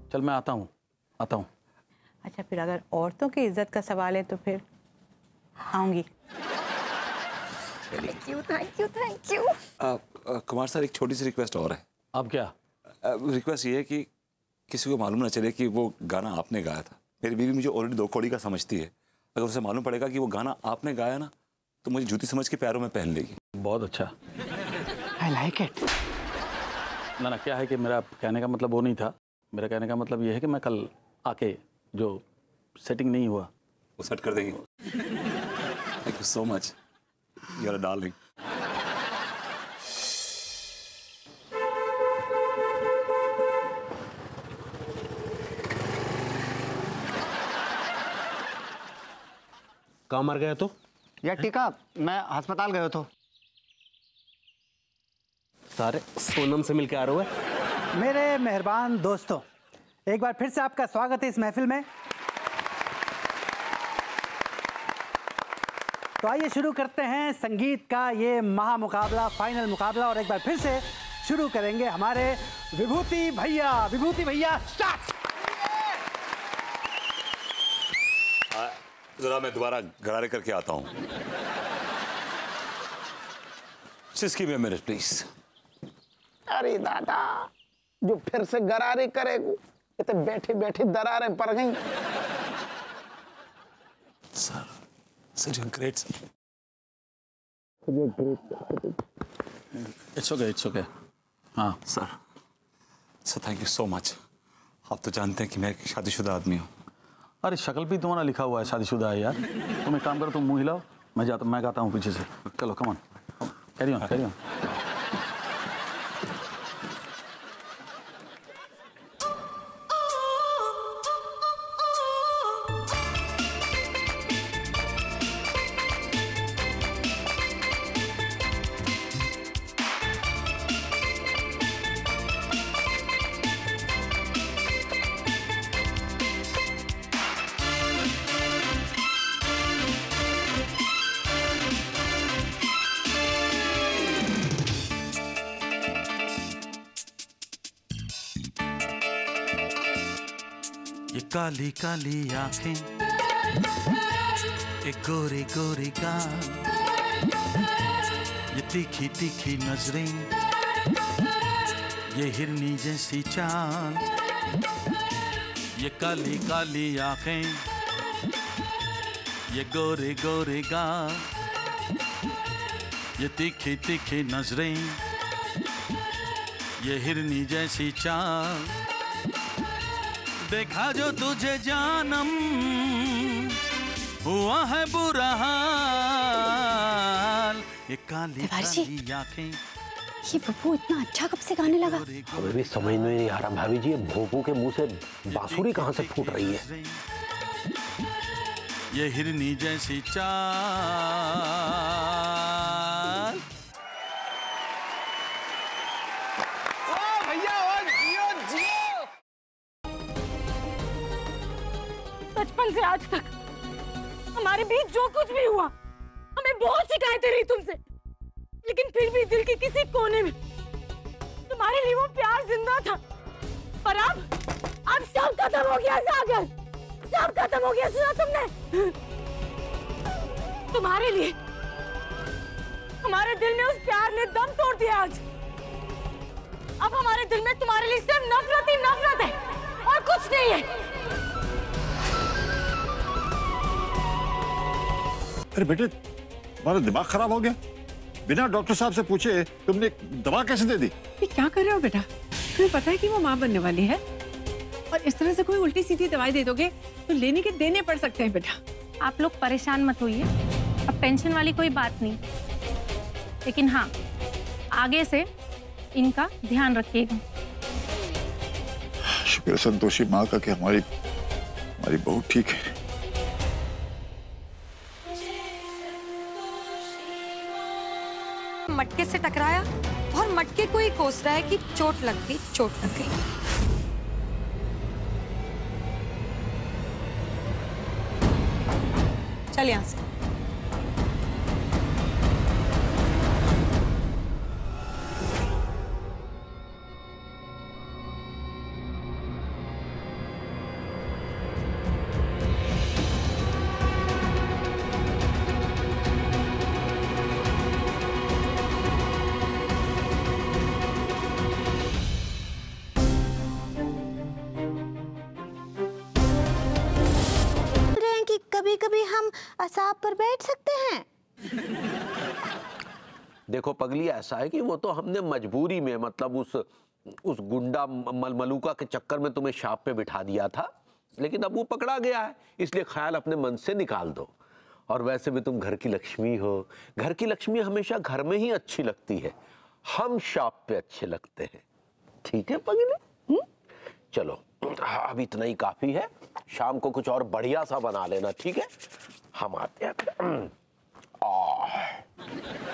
चल मैं आता हूँ। अच्छा, फिर अगर औरतों की इज्जत का सवाल है तो फिर आऊंगी। Thank you. कुमार सर, एक छोटी सी रिक्वेस्ट और है। अब क्या? रिक्वेस्ट ये है कि किसी को मालूम ना चले कि वो गाना आपने गाया था। मेरी बीवी मुझे ऑलरेडी दो कौड़ी का समझती है। अगर उसे मालूम पड़ेगा कि वो गाना आपने गाया ना, तो मुझे जूती समझ के पैरों में पहन लेगी। बहुत अच्छा। I like it. ना क्या है कि मेरा कहने का मतलब वो नहीं था। मेरा कहने का मतलब ये है कि मैं कल आके जो सेटिंग नहीं हुआ वो सेट कर देंगे। Thank you so much, you are a darling. कहाँ मर गए तो? या टीका, मैं अस्पताल गया तो। सारे सोनम से मिलके आ रहे हो? मेरे मेहरबान दोस्तों, एक बार फिर से आपका स्वागत है इस महफिल में। तो आइए शुरू करते हैं संगीत का ये महामुकाबला, फाइनल मुकाबला। और एक बार फिर से शुरू करेंगे हमारे विभूति भैया स्टार्ट। जरा मैं दोबारा गरारे करके आता हूँ। Just give me a minute, please. अरे दादा, जो फिर से गरारे करेगू, ये तो बैठी बैठी दरारें पड़ गई। Sir, you're great, sir. It's okay. हाँ sir, thank you so much. आप तो जानते हैं कि मैं एक शादीशुदा आदमी हूँ। अरे शक्ल भी तुम्हारा लिखा हुआ है शादीशुदा है यार। तुम एक काम करो, तुम मुंह हिलाओ, मैं गाता हूँ पीछे से। चलो कम ऑन, कैरी ऑन। ये काली काली आंखें, एक गोरे गोरे गाल, ये तीखी तीखी नजरें, ये हिरनी जैसी चाल। ये काली काली आंखें, ये गोरे गोरे गाल, ये तीखी तीखी नजरें, ये हिरनी जैसी चाल। देखा जो तुझे जानम, हुआ है बुरा हाल। ये काली काली आंखें। ये बब्बू इतना अच्छा कब से गाने लगा? हमें भी समझ में नहीं आ रहा भाभी जी, भोपू के मुंह से बांसुरी कहाँ से फूट रही है। ये हिरनी जैसी चाल। बचपन से आज तक हमारे बीच जो कुछ भी हुआ, हमें बहुत शिकायतें रही तुमसे, लेकिन फिर भी दिल के किसी कोने में तुम्हारे लिए वो प्यार जिंदा था। और अब सब खत्म हो गया सागर, सब खत्म हो गया। सुना तुमने? तुम्हारे लिए हमारे दिल में उस प्यार ने दम तोड़ दिया। आज अब हमारे दिल में तुम्हारे लिए सिर्फ नफरत ही नफरत है और कुछ नहीं है। अरे बेटे, तुम्हारा दिमाग खराब हो गया? बिना डॉक्टर साहब से पूछे तुमने दवा कैसे दे दी? ये क्या कर रहे हो बेटा? तुम्हें पता है कि वो माँ बनने वाली है, और इस तरह से कोई उल्टी सीधी दवाई दे दोगे तो लेने के देने पड़ सकते हैं बेटा। आप लोग परेशान मत होइए, अब टेंशन वाली कोई बात नहीं, लेकिन हाँ आगे से इनका ध्यान रखिएगा। शुक्र है संतोषी माँ का कि हमारी बहू ठीक है। मटके से टकराया और मटके को ही कोस रहा है कि चोट लग गई, चोट लग गई। चल यहां से। असाब पर बैठ सकते हैं? देखो पगली, ऐसा है कि वो तो हमने मजबूरी में, मतलब उस गुंडा मलमलूका के चक्कर में तुम्हें शाप पे बिठा दिया था, लेकिन अब वो पकड़ा गया है, इसलिए ख्याल अपने मन से निकाल दो। और वैसे भी तुम घर की लक्ष्मी हो, घर की लक्ष्मी हमेशा घर में ही अच्छी लगती है, हम शाप पे अच्छे लगते हैं। ठीक है पगली? चलो अब इतना ही काफी है, शाम को कुछ और बढ़िया सा बना लेना, ठीक है? हम आते हैं।